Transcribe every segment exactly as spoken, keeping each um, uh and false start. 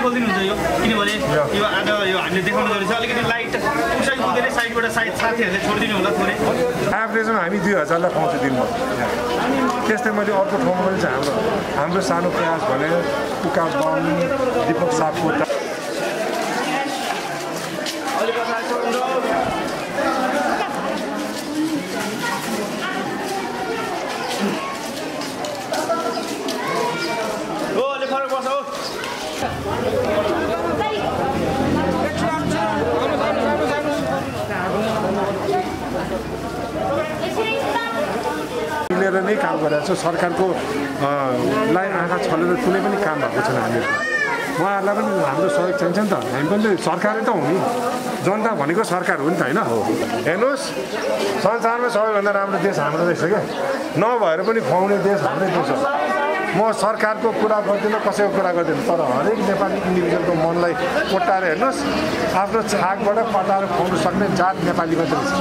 खोलिदिनुहुन्छ यो किनभने यो आज यो हामीले देखाउन जरुरी छ अलिकति लाइट उसै हुँदैन साइडबाट साइड साथीहरूले छोडिदिनु होला थोरै एभरेजमा हामी दुई हजारलाई पाउँछ दिनमा त्यस्तै मैले अर्को ठाउँमा पनि चाहिँ हाम्रो हाम्रो सानो प्रयास भने पुका बम दीपक सापकोटा मिलेर नै काम गरिरहेको छ सरकारको लाई आँखा छलेर कुनै पनि काम भएको छैन हामीहरू उहाँहरूलाई पनि हाम्रो सहयोग चाहिन्छ नि त हामी पनि सरकारै त हो नि जनता भनेको सरकार हो नि त होइन हेर्नुहोस् संसारमा सबैभन्दा राम्रो देश हाम्रो रहेछ क्या नभएर पनि खुवाउने देश हाम्रै देश हो म सरकारको कुरा गर्दिनँ कसैको कुरा गर्दिनँ तर हरेक नेपाली इन्डिभिजुअलको मनलाई कोट्टाएर हेर्नुहोस् आफ्नो छाकबाट पटाएर खुवाउनु सक्ने जात नेपाली मात्रै छ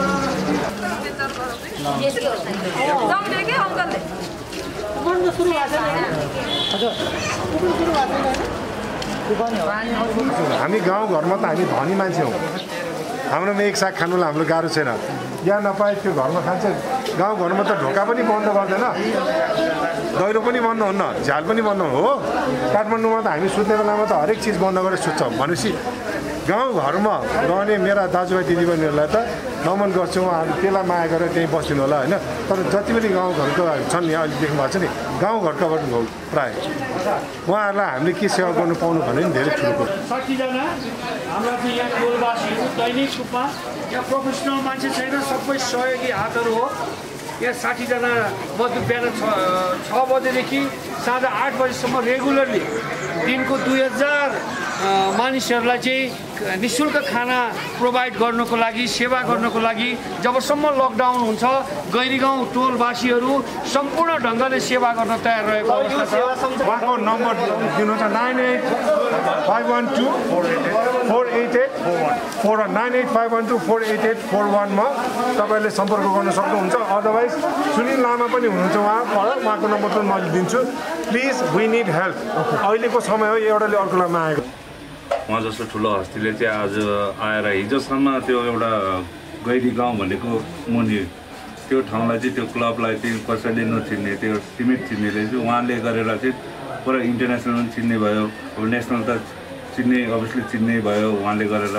हामी गाउँघरमा त हामी धनी मान्छे हौँ हाम्रोमा एक साग खानुलाई हाम्रो गाह्रो छैन यहाँ नपाए त्यो घरमा खान्छ गाउँघरमा त ढोका पनि बन्द गर्दैन दैलो पनि बन्द हुन्न झ्याल पनि बन्द हो काठमाडौँमा त हामी सुत्ने बेलामा त हरेक चिज बन्द गरेर सुत्छौँ भनेपछि गाउँघरमा रहने मेरा दाजुभाइ दिदीबहिनीहरूलाई त नमन गर्छु उहाँहरू त्यसलाई माया गरेर त्यहीँ बस्दिनु होला होइन तर जति पनि गाउँघरको छन् नि अहिले देख्नु भएको छ नि गाउँघरकाबाट हो प्रायः उहाँहरूलाई हामीले के सेवा गर्नु पाउनु भने नि धेरै ठुलो साठीजना हाम्रा चाहिँ यहाँ टोलवासीहरू दैनिक रूपमा यहाँ प्रोफेसनल मान्छे छैन सबै सहयोगी हातहरू हो यहाँ साठीजना मजदुर बिहान छ छ बजेदेखि साँझ आठ बजीसम्म रेगुलरली दिनको दुई हजार मानिसहरूलाई चाहिँ निःशुल्क खाना प्रोभाइड गर्नको लागि सेवा गर्नको लागि जबसम्म लकडाउन हुन्छ गैरीगाउँ टोलवासीहरू सम्पूर्ण ढङ्गले सेवा गर्न तयार रहेको अवस्था छ उहाँको नम्बर दिनुहुन्छ nine eight five one two four eight eight four nine eight five one two four eight eight four वानमा तपाईँले सम्पर्क गर्न सक्नुहुन्छ अदरवाइज सुनिल लामा पनि हुनुहुन्छ उहाँ उहाँको नम्बर पनि मैले दिन्छु प्लिज वी निड हेल्प अहिलेको समय हो एउटाले अर्कोलाई मागेको उहाँ जस्तो ठुलो हस्तीले चाहिँ आज आएर हिजोसम्म त्यो एउटा गैरी गाउँ भनेको मुनि त्यो ठाउँलाई चाहिँ त्यो क्लबलाई चाहिँ कसैले नचिन्ने त्यो सीमित चिन्नेले चाहिँ उहाँले गरेर चाहिँ पुरा इन्टरनेसनल पनि चिन्ने भयो अब नेसनल त चिन्ने अभियसली चिन्ने भयो उहाँले गरेर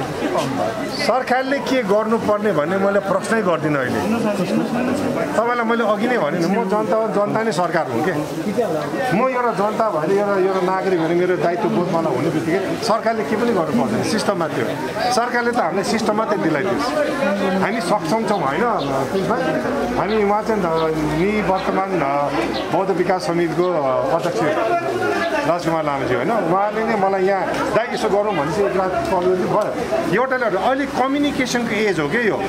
सरकारले के गर्नुपर्ने भन्ने मैले प्रश्नै गर्दिनँ अहिले तपाईँलाई मैले अघि नै भने म जनता जनता नै सरकार हुँ कि म एउटा जनता भएर एउटा एउटा नागरिक भने मेरो दायित्व बोध मलाई हुने बित्तिकै सरकारले के पनि गर्नु पर्दैन सिस्टम मात्रै हो सरकारले त हामीलाई सिस्टम मात्रै दिलाइदियोस् हामी सक्षम छौँ होइन हामी उहाँ चाहिँ नि वर्तमान बौद्ध विकास समितिको अध्यक्ष राजकुमार लामाजी होइन उहाँले नै मलाई यहाँ दाइ यसो गरौँ भने चाहिँ एक रात कल भयो एउटाले अहिले कम्युनिकेसनको एज हो कि यो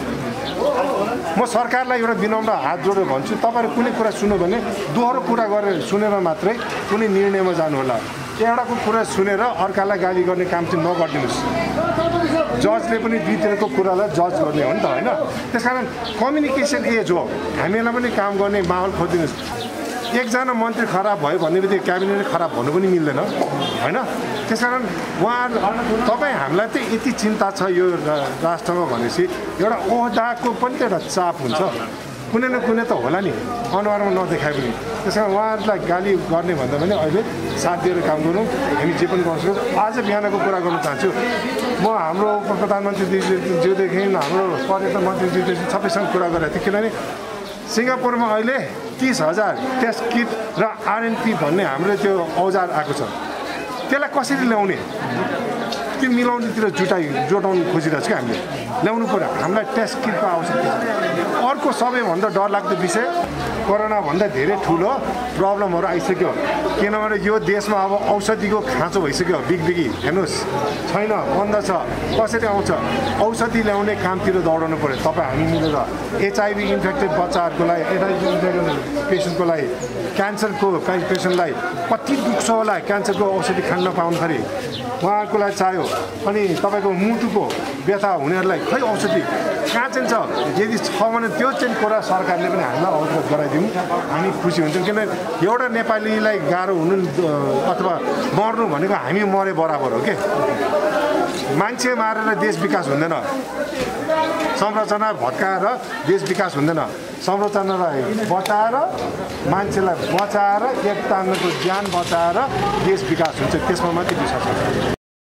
म सरकारलाई एउटा विनम्र हात जोडेर भन्छु तपाईँहरू कुनै कुरा सुन्यो भने दोहोरो कुरा गरेर सुनेर मात्रै कुनै निर्णयमा जानु होला एउटाको कुरा सुनेर अर्कालाई गाली गर्ने काम चाहिँ नगरिदिनुहोस् जजले पनि दुईतिरको कुरालाई जज गर्ने हो नि त होइन त्यस कारण कम्युनिकेसन एज हो हामीलाई पनि काम गर्ने माहौल खोजिदिनुहोस् एकजना मन्त्री खराब भयो भन्ने बित्तिकै क्याबिनेट खराब भन्नु पनि मिल्दैन होइन त्यस कारण उहाँहरू तपाईँ हामीलाई चाहिँ यति चिन्ता छ यो राष्ट्रमा भनेपछि एउटा ओहदाको पनि त एउटा चाप हुन्छ कुनै न कुनै त होला नि अनुहारमा नदेखाए पनि त्यस कारण उहाँहरूलाई गाली गर्ने भन्दा पनि अहिले साथ दिएर काम गरौँ हामी जे पनि गर्न सक्छौँ आज बिहानको कुरा गर्न चाहन्छु म हाम्रो उप प्रधानमन्त्रीज्यूदेखि हाम्रो पर्यटन मन्त्रीज्यूदेखि सबैसँग कुरा गरेको थिएँ किनभने सिङ्गापुरमा अहिले तीस हजार टेस्ट किट र आरएनपी भन्ने हाम्रो त्यो औजार आएको छ त्यसलाई कसरी ल्याउने त्यो मिलाउनेतिर जुटाइ जोटाउनु खोजिरहेको छ कि हामीले ल्याउनु पर्यो हामीलाई टेस्ट किटको आवश्यकता छ अर्को सबैभन्दा डरलाग्दो विषय कोरोनाभन्दा धेरै ठुलो प्रब्लमहरू आइसक्यो किनभने यो देशमा अब औषधिको खाँचो भइसक्यो बिगबिगी हेर्नुहोस् छैन बन्द छ कसरी आउँछ औषधि ल्याउने कामतिर दौडाउनु पर्यो तपाईँ हामी मिलेर एचआइभी इन्फेक्टेड बच्चाहरूको लागि एचआइभी इन्फेक्टेड पेसेन्टको लागि क्यान्सरको पेसेन्टलाई कति दुख्छ होला क्यान्सरको औषधि खान नपाउँदाखेरि उहाँहरूको लागि चाहियो अनि तपाईँको मुटुको व्यथा हुनेहरूलाई खै औषधि कहाँ चाहिँ छ यदि छ भने त्यो चाहिँ कुरा सरकारले पनि हामीलाई अवगत गराइदिउँ हामी खुसी हुन्छौँ किनभने एउटा नेपालीलाई गाह्रो हुनु अथवा मर्नु भनेको हामी मरे बराबर हो के मान्छे मारेर देश विकास हुँदैन संरचना भत्काएर देश विकास हुँदैन संरचनालाई बचाएर मान्छेलाई बचाएर एकताको ज्यान बचाएर देश विकास हुन्छ त्यसमा मात्रै विश्वास हुन्छ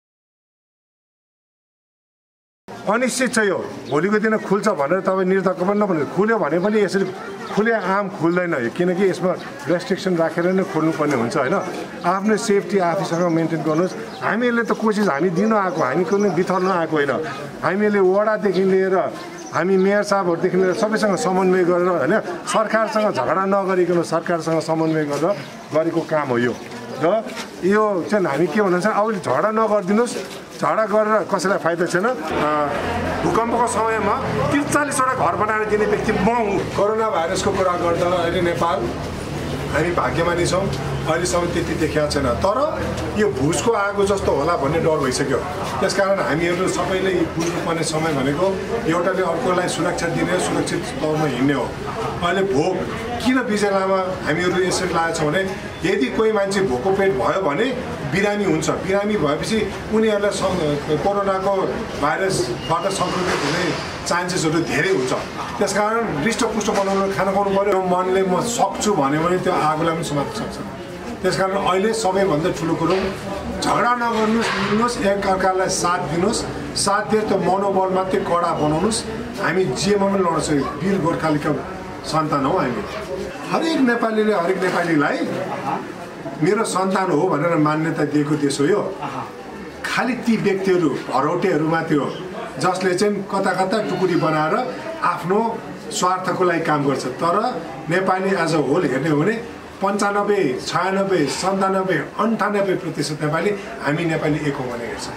अनिश्चित छ यो भोलिको दिन खुल्छ भनेर तपाईँ निर्धक्क पनि नभन्नु खुल्यो भने पनि यसरी खुले आम खुल्दैन किनकि यसमा रेस्ट्रिक्सन राखेर नै खोल्नुपर्ने हुन्छ होइन आफ्नो सेफ्टी आफैसँग मेन्टेन गर्नुहोस् हामीहरूले त कोसिस हामी दिन आएको हामी कुनै बिथर्न आएको होइन हामीले वडादेखि लिएर हामी मेयर साहबहरूदेखि लिएर सबैसँग समन्वय गरेर होइन सरकारसँग झगडा नगरिकन सरकारसँग समन्वय गरेर गरेको काम हो यो र यो चाहिँ हामी के भन्नुहुन्छ अहिले झगडा नगरिदिनुहोस् झगडा गरेर कसैलाई फाइदा छैन भूकम्पको समयमा त्रिचालिसवटा घर बनाएर दिने व्यक्ति म हुँ कोरोना भाइरसको कुरा गर्दा अहिले नेपाल हामी भाग्यमानी छौँ अहिलेसम्म त्यति देखिएको छैन तर यो भुजको आगो जस्तो होला भन्ने डर भइसक्यो त्यसकारण हामीहरू सबैले बुझ्नुपर्ने समय भनेको एउटाले अर्कोलाई सुरक्षा दिने सुरक्षित तौरमा हिँड्ने हो अहिले भोक किन बिजेलामा हामीहरू यसरी लागेको छ भने यदि कोही मान्छे भोको पेट भयो भने बिरामी हुन्छ बिरामी भएपछि उनीहरूलाई कोरोनाको भाइरसबाट सङ्क्रमित हुने चान्सेसहरू धेरै हुन्छ त्यसकारण हृष्टपुष्ट बनाउनु खाना खुवाउनु पऱ्यो मनले म सक्छु भन्यो भने त्यो आगोलाई पनि समात्न सक्छ त्यसकारण अहिले सबैभन्दा ठुलो कुरो झगडा नगर्नुहोस् मिल्नुहोस् एकअर्कालाई साथ दिनुहोस् साथ दिएर त्यो मनोबल मात्रै कडा बनाउनुहोस् हामी जेमा पनि लड्न सक्छौँ वीर गोर्खालीका सन्तान हौ हामी हरेक नेपालीले हरेक नेपालीलाई मेरो सन्तान हो भनेर मान्यता दिएको देश हो यो खालि ती व्यक्तिहरू हरौटेहरू मात्रै हो जसले चाहिँ कता कता टुकुरी बनाएर आफ्नो स्वार्थको लागि काम गर्छ तर नेपाली एज अ होल हेर्ने हो भने पन्चानब्बे छयानब्बे सन्तानब्बे अन्ठानब्बे प्रतिशत नेपाली हामी नेपाली एक हो भने हेर्छ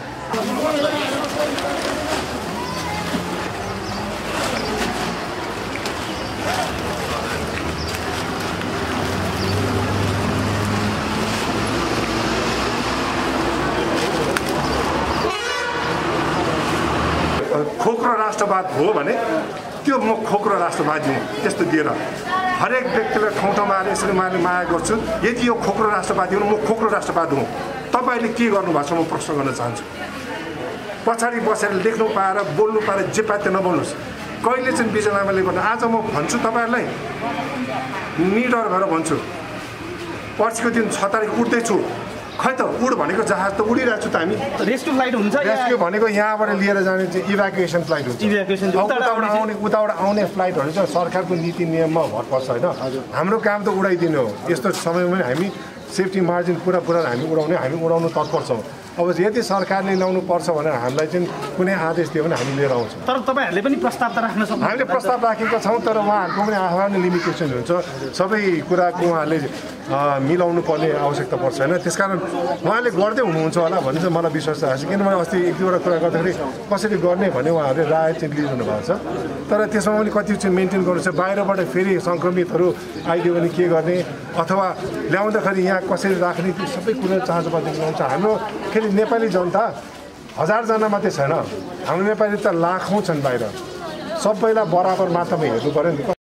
खोक्रो राष्ट्रवाद हो भने त्यो म खोक्रो राष्ट्रवादी हुँ त्यस्तो दिएर हरेक व्यक्तिलाई ठाउँ ठाउँमा आएर यसरी मैले माया गर्छु यदि यो खोक्रो राष्ट्रवादी हो म खोक्रो राष्ट्रवादी हुँ तपाईँले के गर्नुभएको छ म प्रश्न गर्न चाहन्छु पछाडि बसेर लेख्नु पाएर बोल्नु पाएर जे पाए त्यो नबोल्नुहोस् कहिले चाहिँ विजय लामाले भन्नु आज म भन्छु तपाईँहरूलाई निडर भएर भन्छु पर्सिको दिन छ तारिक उठ्दैछु खै त उड भनेको जहाज त उडिरहेको छु त हामी रेस्क्यु फ्लाइट हुन्छ रेस्क्यु भनेको यहाँबाट लिएर जाने चाहिँ इभ्याकुएसन फ्लाइट हुन्छ इभ्याकुएसन उताबाट आउने उताबाट आउने फ्लाइटहरू चाहिँ सरकारको नीति नियममा भर पर्छ होइन हाम्रो काम त उडाइदिने हो यस्तो समयमा हामी सेफ्टी मार्जिन पुरा पुरा हामी उडाउने हामी उडाउनु तत्पर छौँ अब यदि सरकारले ल्याउनु पर्छ भनेर हामीलाई चाहिँ कुनै आदेश दियो भने हामी लिएर आउँछौँ तर तपाईँहरूले पनि प्रस्ताव त राख्न सक्नुहुन्छ हामीले प्रस्ताव राखेका छौँ तर उहाँहरूको पनि आफ्नो लिमिटेसन हुन्छ सबै कुराको उहाँहरूले मिलाउनु पर्ने आवश्यकता पर्छ होइन त्यसकारण उहाँले गर्दै हुनुहुन्छ होला भन्ने चाहिँ मलाई विश्वास छ किनभने अस्ति एक दुईवटा कुरा गर्दाखेरि कसरी गर्ने भन्ने उहाँहरूले राय चाहिँ लिइरहनु भएको छ तर त्यसमा पनि कति चाहिँ मेन्टेन गर्नु छ बाहिरबाट फेरि सङ्क्रमितहरू आइदियो भने के गर्ने अथवा ल्याउँदाखेरि यहाँ कसरी राख्ने त्यो सबै कुरा चाहन्छ हुन्छ हाम्रो फेरि नेपाली जनता हजारजना मात्रै छैन हाम्रो नेपाली त लाखौँ छन् बाहिर सबैलाई बराबर मात्रामा हेर्नु पऱ्यो नि